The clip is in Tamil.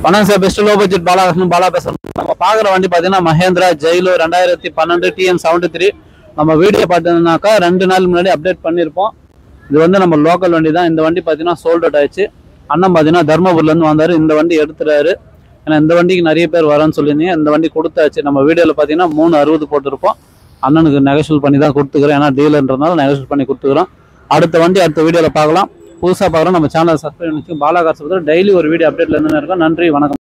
வணக்கம் sir, best low budget Bala பேசுறோம். நம்ம பார்க்குற வண்டி பார்த்தீங்கன்னா மஹேந்திரா ஜெயிலோ 2012 TN73. நம்ம வீடியோ பார்த்தீங்கன்னாக்கா 2 நாள் முன்னாடி அப்டேட் பண்ணியிருப்போம். இது வந்து நம்ம லோக்கல் வண்டி தான். இந்த வண்டி பார்த்தீங்கன்னா சோல்ட் அவுட் ஆயிடுச்சு. அண்ணன் பார்த்தீங்கன்னா தர்மபுரிலேருந்து வந்தார். இந்த வண்டி எடுத்துறாரு. ஏன்னா இந்த வண்டிக்கு நிறைய பேர் வரேன்னு சொல்லியிருந்தீங்க. இந்த வண்டி கொடுத்தாச்சு. நம்ம வீடியோவில் பார்த்தீங்கன்னா 360 போட்டிருப்போம். அண்ணனுக்கு நெகோஷியல் பண்ணி தான் கொடுத்துக்கிறோம். ஏன்னா டீலர்ன்றதுனால நெகோஷியல் பண்ணி கொடுத்துக்கிறோம். அடுத்த வண்டி அடுத்த வீடியோவில் பார்க்கலாம். புதுசாக பார்க்குறோம். நம்ம சேனலை சப்ஸ்கிரைப் பண்ணி பாலா காசு டெய்லி ஒரு வீடியோ அப்டேட்ல இருந்து இருக்கோம். நன்றி, வணக்கம்.